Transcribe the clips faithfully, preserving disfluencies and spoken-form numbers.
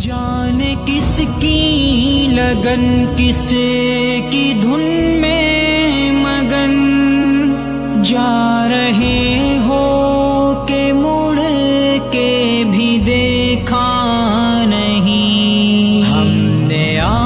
जाने किसकी लगन किसे की धुन में मगन, जा रहे हो के मुड़ के भी देखा नहीं। हमने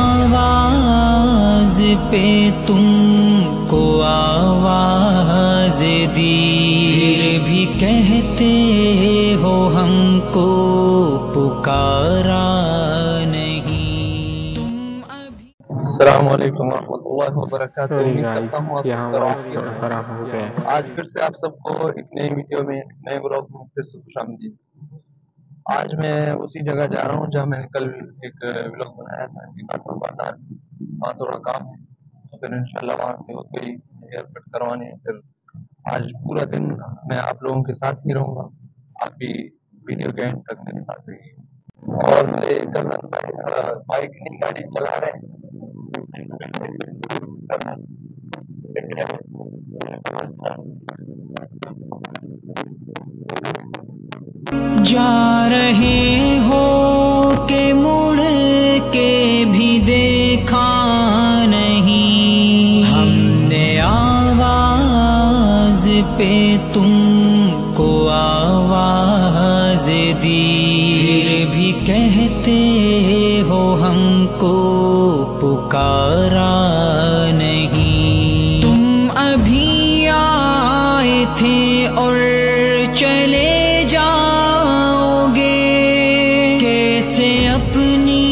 आवाज पे तुमको आवाज दी, फिर भी कहते हो हमको पुकारा नहीं। तुम अभी अस्सलाम वालेकुम रहमतुल्लाहि व बरकातुहू। सॉरी उम्मीद गाइस, करता हूँ आप यहाँ सब वॉइस खराब थोड़ा खराब हो गया है। आज फिर से आप सबको एक नई वीडियो में नए ब्लॉग में फिर से खुशामदीद। आज मैं उसी जगह जा रहा हूँ जहाँ मैंने कल एक ब्लॉग बनाया था कि काठगोदाम बाजार, वहाँ थोड़ा काम है तो फिर इंशाल्लाह वहाँ से होते ही हेयर कट करवाने हैं। फिर आज पूरा दिन मैं आप लोगों के साथ ही रहूँगा, आप भी वीडियो के एंड तक मेरे साथ रहिए। और मेरे कजन बाइक नहीं गाड़ी चला रहे हैं। जा रहे हो के मुड़ के भी देखा नहीं। हमने आवाज पे तुमको आवाज दी, फिर भी कहते हो हमको पुकारा नहीं। तुम अभी आए थे और चले जाओगे, कैसे अपनी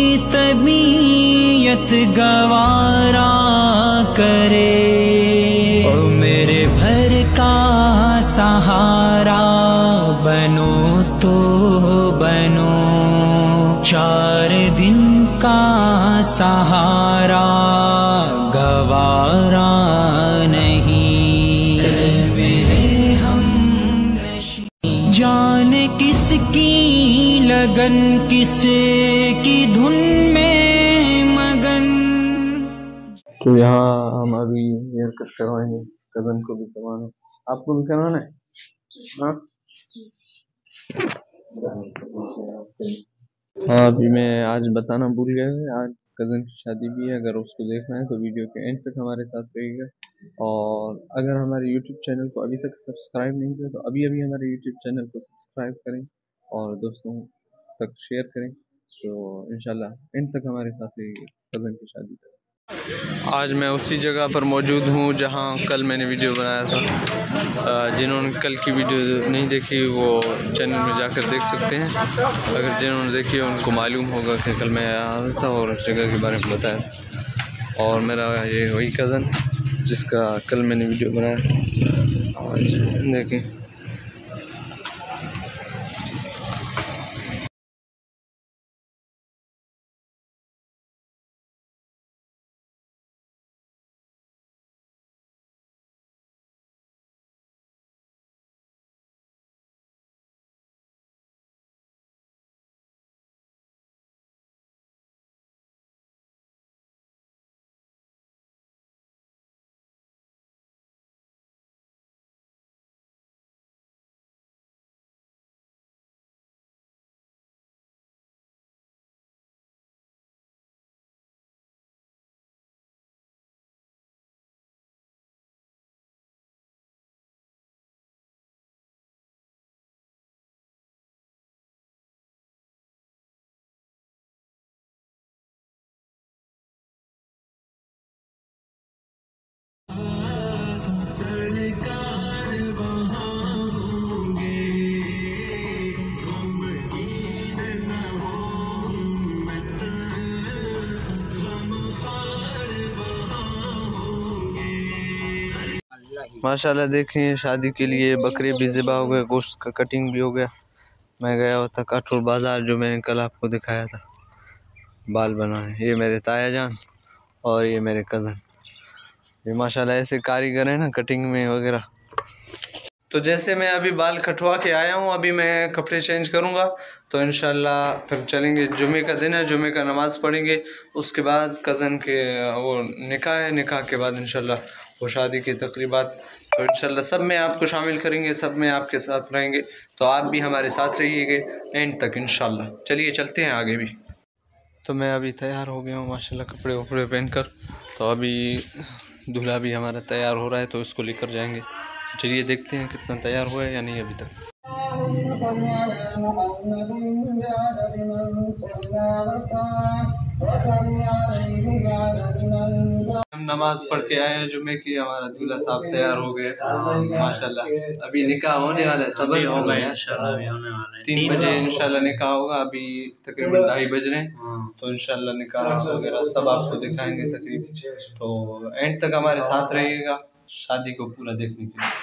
तबीयत गवारा करे। ओ मेरे भर का सहारा बनो तो बनो, चार दिन का सहारा गवारा नहीं। मेरे हम जाने किसकी लगन किसे की धुन में मगन। तो यहाँ हम अभी हेयर कट करवाएंगे, कजन को भी करवाना है, आपको भी करवाना है। हाँ हाँ अभी मैं आज बताना भूल गया है, आज कज़न की शादी भी है। अगर उसको देखना है तो वीडियो के एंड तक हमारे साथ रहिएगा। और अगर हमारे यूट्यूब चैनल को अभी तक सब्सक्राइब नहीं किया तो अभी अभी हमारे यूट्यूब चैनल को सब्सक्राइब करें और दोस्तों तक शेयर करें। तो इंशाल्लाह एंड तक हमारे साथ रहिएगा कज़न की शादी तक। आज मैं उसी जगह पर मौजूद हूँ जहाँ कल मैंने वीडियो बनाया था। जिन्होंने कल की वीडियो नहीं देखी वो चैनल में जाकर देख सकते हैं। अगर जिन्होंने देखी है उनको मालूम होगा कि कल मैं आया था और उस जगह के बारे में बताया। और मेरा ये वही कज़न जिसका कल मैंने वीडियो बनाया, आज देखें। सरकार वहाँ होंगे, गमगीन न हो उम्मत, गमख्वार वहाँ होंगे। माशाल्लाह देखें, शादी के लिए बकरे भी ज़िबा हो गए, गोश्त का कटिंग भी हो गया। मैं गया हुआ था काठगोदाम बाज़ार, जो मैंने कल आपको दिखाया था, बाल बनाए। ये मेरे ताया जान और ये मेरे कज़न, ये माशाल्लाह ऐसे कारीगर हैं ना कटिंग में वगैरह। तो जैसे मैं अभी बाल कटवा के आया हूँ, अभी मैं कपड़े चेंज करूँगा तो इंशाल्लाह फिर चलेंगे। जुमे का दिन है, जुमे का नमाज़ पढ़ेंगे, उसके बाद कज़न के वो निकाह है, निकाह के बाद इंशाल्लाह वो शादी की तकरीबात। तो इंशाल्लाह सब में आपको शामिल करेंगे, सब में आपके साथ रहेंगे। तो आप भी हमारे साथ रहिएगा एंड तक इंशाल्लाह। चलिए चलते हैं आगे भी। तो मैं अभी तैयार हो गया हूँ माशाल्लाह, कपड़े वपड़े पहनकर। तो अभी दूल्हा भी हमारा तैयार हो रहा है, तो इसको लेकर जाएंगे। चलिए देखते हैं कितना तैयार हुआ है या नहीं अभी तक। हम नमाज पढ़ के आए हैं जुम्मे की, हमारा दूल्हा साहब तैयार हो गए माशाल्लाह। अभी निकाह होने वाला है, सब होगा इंशाल्लाह, अभी होने वाला है। तीन बजे इंशाल्लाह निकाह होगा, अभी तकरीबन ढाई बज रहे हैं। तो इंशाल्लाह निकाह वगैरह सब आपको दिखाएंगे तकरीबन। तो एंड तक हमारे साथ रहिएगा शादी को पूरा देखने के लिए।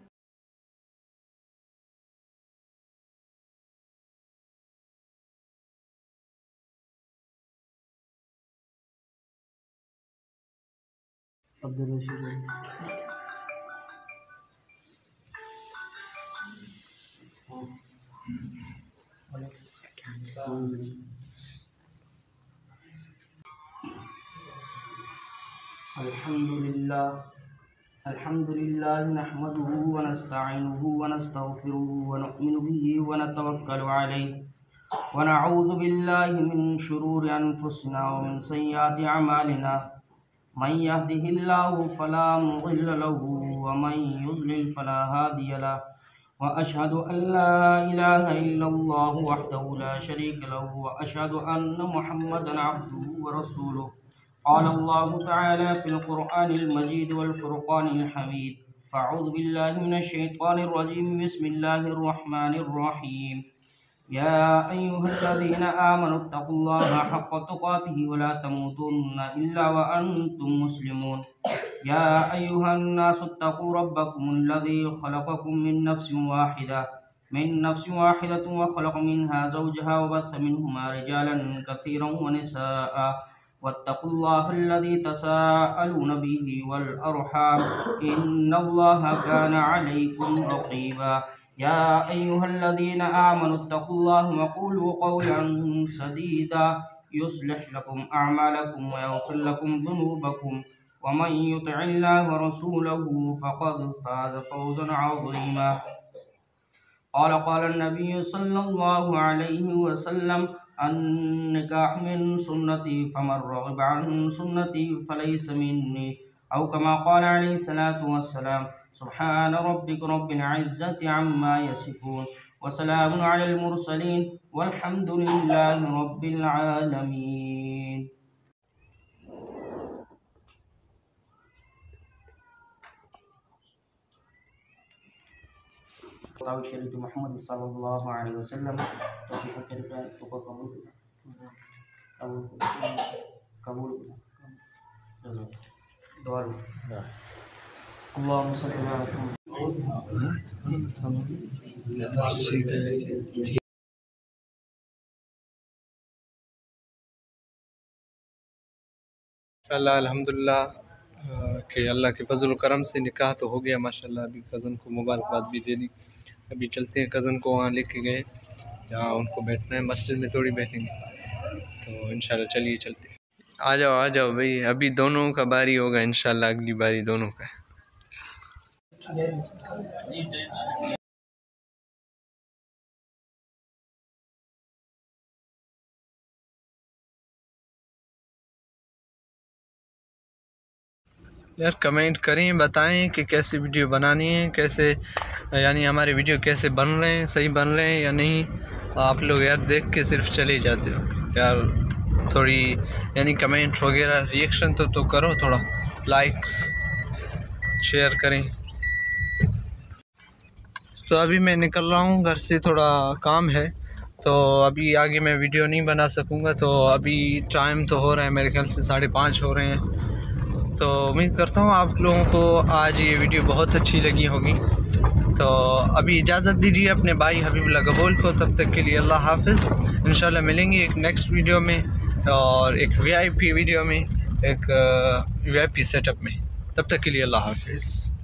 अल्हम्दुलिल्लाह अल्हम्दुलिल्लाह नहमदुहु व नस्तईनुहु व नस्तगफिरुहु व नु'मिनु बिही व नतवक्कलु अलैहि व नऊज़ु बिल्लाहि मिन शुरूरि अनफुसिना व मिन सय्यिआति अमालिना। मन यहदिहिल्लाहु फला मुदिल्ल लहु व मन युज़लिल फला हादिय लहु व अशहदु अन ला इलाहा इल्लल्लाहु वहदहु ला शरीका लहु व अशहदु अन्ना मुहम्मदन अब्दुहु व रसूलुहु। क़ाल अल्लाहु तआला फ़िल क़ुरआनिल मजीद वल फ़ुरक़ानिल हमीद। अऊज़ु बिल्लाहि मिनश शैतानिर रजीम। बिस्मिल्लाहिर रहमानिर रहीम। या अय्युहल्लज़ीना आमनुत्तक़ुल्लाहा हक़्क़ तुक़ातिही व ला तमूतुन्ना इल्ला व अंतुम मुस्लिमून। या अय्युहन्नासुत्तक़ू रब्बकुमुल्लज़ी ख़लक़कुम मिन नफ़्सिन वाहिदा मिन नफ़्सिन वाहिदतिन व ख़लक़ मिन्हा ज़ौजहा व बस्स मिन्हुमा रिजालन कसीरन व निसाअ वत्तक़ुल्लाहल्लज़ी तसाअलून बिही वल अर्हाम इन्नल्लाहा काना अलैकुम रक़ीबा। या अय्युहल्लज़ीना आमनुत्तक़ुल्लाहा व क़ूलू क़ौलन सदीदा युस्लिह लकुम अअमालकुम व यग़फ़िर लकुम ज़ुनूबकुम व मन युतिइल्लाह व रसूलहु फ़क़द फ़ाज़ फ़ौज़न अज़ीमा। क़ाल क़ाल नबी सल्लल्लाहु अलैहि वसल्लम अन्निकाह मिन सुन्नती फमन रग़िबा अन सुन्नती फ़लैसा मिन्नी औ कमा क़ाल अलैहि सलातु वस्सलाम। सुब्हान रब्बिक रब्बिल इज़्ज़ति अम्मा यसिफ़ून व सलामुन अलल मुरसलीन वल्हम्दुलिल्लाहि रब्बिल आलमीन। शरीयत मोहम्मद सल्लल्लाहु अलैहि वसल्लम तो कबूल कबूल दुआ अल्लाहुम्मा सल्लि अला अल्लाह अल्हम्दुलिल्लाह कि अल्लाह के फजल करम से निकाह तो हो गया माशाल्लाह। अभी कज़न को मुबारकबाद भी दे दी। अभी चलते हैं, कज़न को वहाँ लेके गए जहाँ उनको बैठना है, मस्जिद में थोड़ी बैठेंगे। तो इंशाल्लाह चलिए चलते हैं। आ जाओ आ जाओ भाई, अभी दोनों का बारी होगा इंशाल्लाह, अगली बारी दोनों का। यार कमेंट करें, बताएं कि कैसे वीडियो बनानी है, कैसे यानी हमारे वीडियो कैसे बन रहे हैं, सही बन रहे हैं या नहीं। आप लोग यार देख के सिर्फ चले जाते हो यार, थोड़ी यानी कमेंट वगैरह रिएक्शन तो तो करो, थोड़ा लाइक्स शेयर करें। तो अभी मैं निकल रहा हूँ घर से, थोड़ा काम है, तो अभी आगे मैं वीडियो नहीं बना सकूँगा। तो अभी टाइम तो हो रहा है मेरे ख्याल से साढ़े पाँच हो रहे हैं। तो उम्मीद करता हूँ आप लोगों को आज ये वीडियो बहुत अच्छी लगी होगी। तो अभी इजाज़त दीजिए अपने भाई हबीबुल्लाह गबोल को, तब तक के लिए अल्लाह हाफ़िज़। इंशाल्लाह मिलेंगे एक नेक्स्ट वीडियो में और एक वीआईपी वीडियो में, एक वीआईपी सेटअप में। तब तक के लिए अल्लाह हाफ़िज़।